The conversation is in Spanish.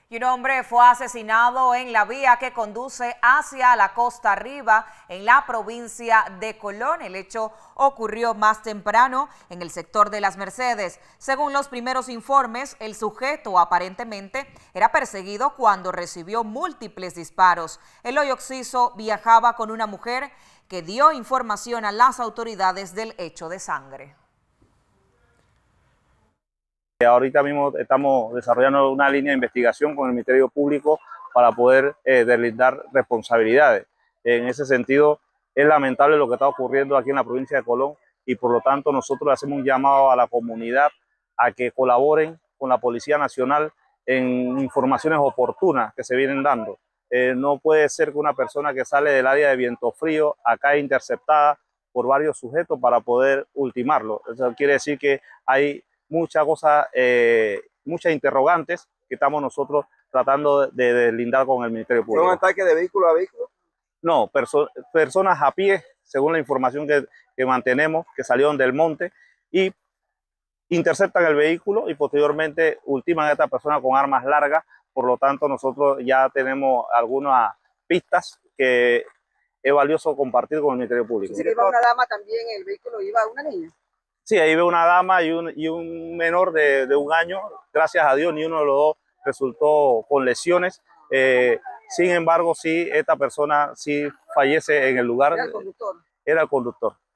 Y un hombre fue asesinado en la vía que conduce hacia la costa arriba en la provincia de Colón. El hecho ocurrió más temprano en el sector de Las Mercedes. Según los primeros informes, el sujeto aparentemente era perseguido cuando recibió múltiples disparos. Eloy Oxiso viajaba con una mujer que dio información a las autoridades del hecho de sangre. Ahorita mismo estamos desarrollando una línea de investigación con el Ministerio Público para poder deslindar responsabilidades. En ese sentido, es lamentable lo que está ocurriendo aquí en la provincia de Colón y por lo tanto nosotros hacemos un llamado a la comunidad a que colaboren con la Policía Nacional en informaciones oportunas que se vienen dando. No puede ser que una persona que sale del área de Vientofrío acá es interceptada por varios sujetos para poder ultimarlo. Eso quiere decir que hay muchas cosas, muchas interrogantes que estamos nosotros tratando de deslindar con el Ministerio Público. ¿Fue un ataque de vehículo a vehículo? No, personas a pie, según la información que mantenemos, que salieron del monte y interceptan el vehículo y posteriormente ultiman a esta persona con armas largas. Por lo tanto, nosotros ya tenemos algunas pistas que es valioso compartir con el Ministerio Público. ¿Sí iba una dama también, el vehículo iba una niña? Sí, ahí veo una dama y un menor de 1 año. Gracias a Dios, ni uno de los dos resultó con lesiones. Sin embargo, sí, esta persona sí fallece en el lugar. ¿Era el conductor? Era el conductor.